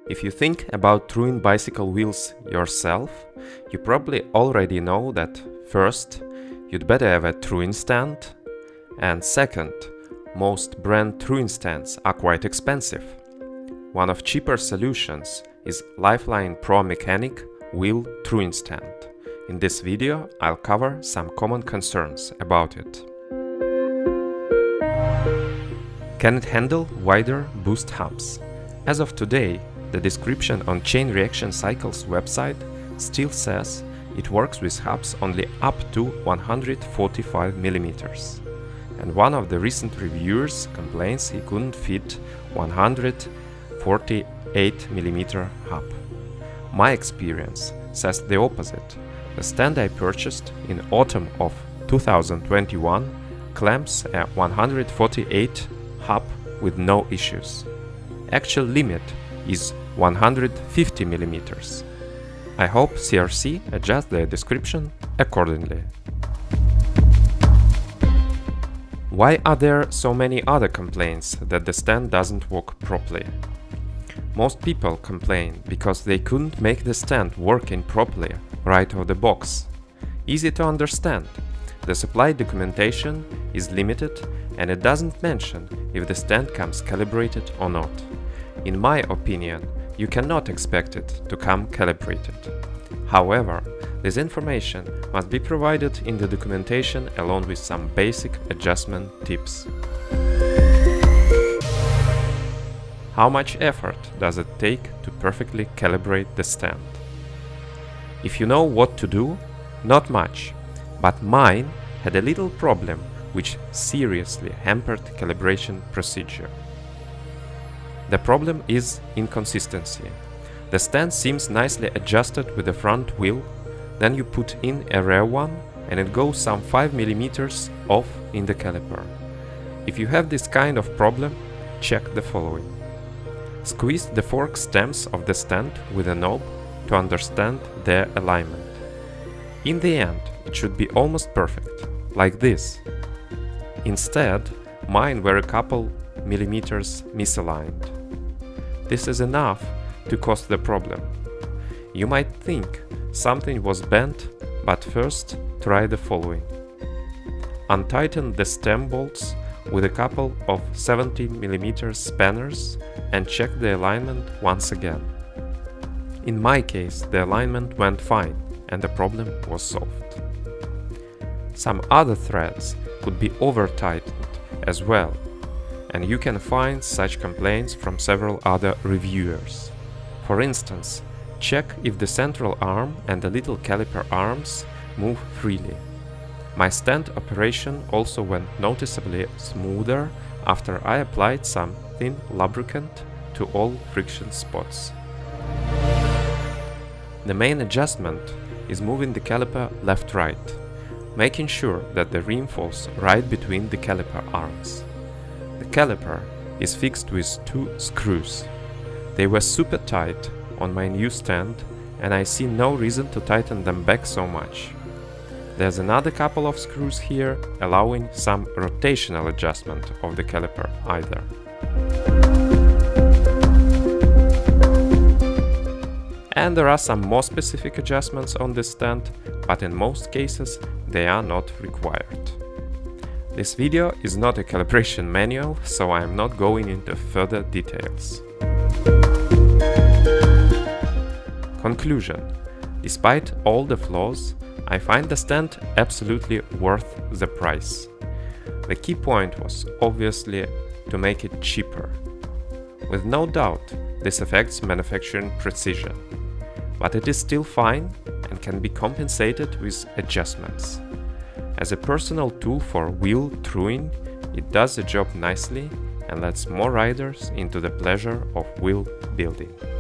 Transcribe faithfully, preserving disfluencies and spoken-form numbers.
If you think about truing bicycle wheels yourself, you probably already know that first, you'd better have a truing stand, and second, most brand truing stands are quite expensive. One of cheaper solutions is LifeLine Pro Mechanic Wheel Truing Stand. In this video, I'll cover some common concerns about it. Can it handle wider boost hubs? As of today, the description on Chain Reaction Cycle's website still says it works with hubs only up to one hundred forty-five millimeters. And one of the recent reviewers complains he couldn't fit one hundred forty-eight millimeter hub. My experience says the opposite. The stand I purchased in autumn of two thousand twenty-one clamps a one hundred forty-eight hub with no issues. Actual limit is one hundred fifty millimeters. I hope C R C adjusts their description accordingly. Why are there so many other complaints that the stand doesn't work properly? Most people complain because they couldn't make the stand working properly right out of the box. Easy to understand. The supply documentation is limited and it doesn't mention if the stand comes calibrated or not. In my opinion, you cannot expect it to come calibrated. However, this information must be provided in the documentation along with some basic adjustment tips. How much effort does it take to perfectly calibrate the stand? If you know what to do, not much, but mine had a little problem which seriously hampered calibration procedure. The problem is inconsistency. The stand seems nicely adjusted with the front wheel, then you put in a rear one and it goes some five millimeters off in the caliper. If you have this kind of problem, check the following. Squeeze the fork stems of the stand with a knob to understand their alignment. In the end, it should be almost perfect, like this. Instead, mine were a couple millimeters misaligned. This is enough to cause the problem. You might think something was bent, but first try the following. Untighten the stem bolts with a couple of seventy millimeter spanners and check the alignment once again. In my case, the alignment went fine and the problem was solved. Some other threads could be over-tightened as well, and you can find such complaints from several other reviewers. For instance, check if the central arm and the little caliper arms move freely. My stand operation also went noticeably smoother after I applied some thin lubricant to all friction spots. The main adjustment is moving the caliper left-right, making sure that the rim falls right between the caliper arms. The caliper is fixed with two screws. They were super tight on my new stand and I see no reason to tighten them back so much. There's another couple of screws here allowing some rotational adjustment of the caliper either. And there are some more specific adjustments on this stand, but in most cases they are not required. This video is not a calibration manual, so I am not going into further details. Conclusion. Despite all the flaws, I find the stand absolutely worth the price. The key point was obviously to make it cheaper. With no doubt, this affects manufacturing precision, but it is still fine and can be compensated with adjustments. As a personal tool for wheel truing, it does the job nicely and lets more riders into the pleasure of wheel building.